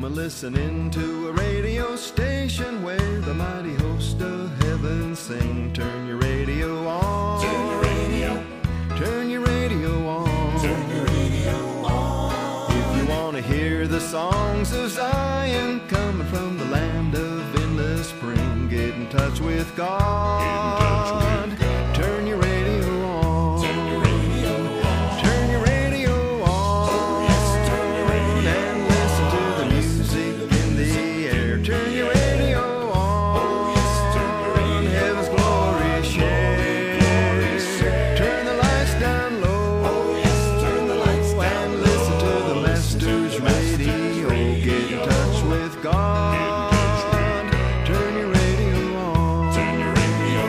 listening to a radio station where the mighty host of heaven sing. Turn your radio on. Turn your radio. Turn your radio on. Turn your radio on. If you want to hear the songs of Zion coming from the land of endless spring, get in touch with God. Turn your radio on. Turn your radio on. Turn your radio on. Oh, yes, turn your radio and listen to the music in the air. Turn your radio on. Oh, yes, turn your radio Heaven's glory share. Turn the lights down low. Oh, yes, turn the lights down and listen to the low. Listen to Master's the Master's radio. Get in radio. touch with God. Turn your radio on. Turn your radio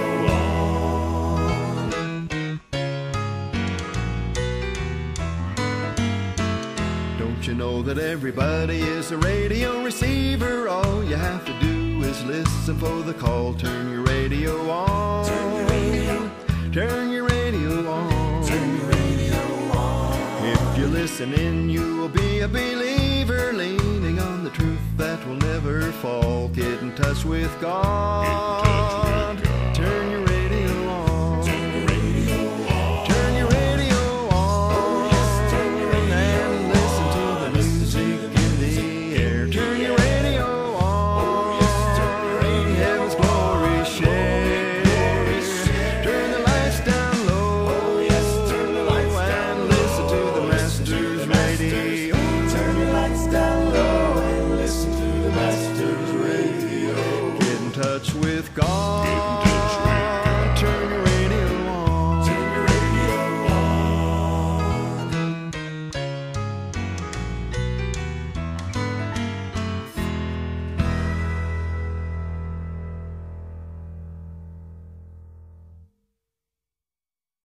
on. Don't you know that everybody is a radio receiver? All you have to do is listen for the call. Turn your radio on. Turn your radio. Turn your radio on. Turn your radio on. If you're listening, you will be a believer, leaning on the truth that will never fall. Get in touch with God.